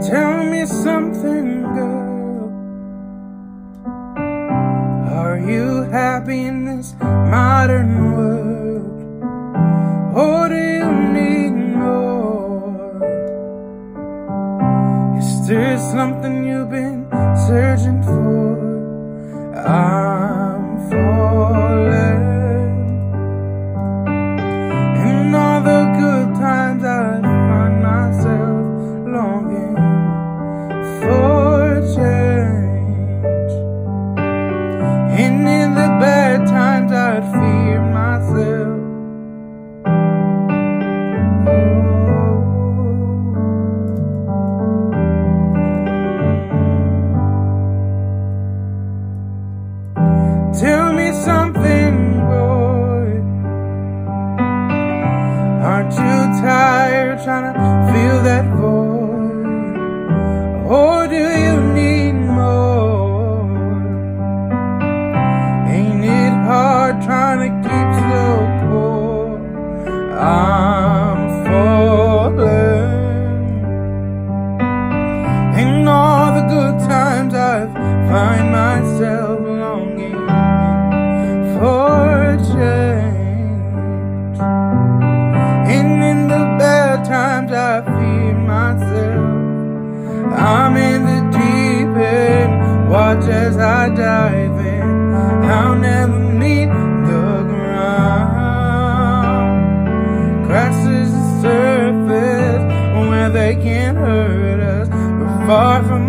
Tell me something, girl. Are you happy in this modern world? Or do you need more? Is there something you've been searching for? I'm falling. In all the good times I find myself longing for change, and in the bad times I'd fear myself. Tell me something, boy. Aren't you tired trying to fill that void? Or do you need more? Ain't it hard trying to keep so poor? I'm falling. In all the good times I find myself longing for change, and in the bad times I fear myself. I'm in the deep end, watch as I dive in. I'll never meet the ground. Crashes the surface where they can't hurt us. We're far from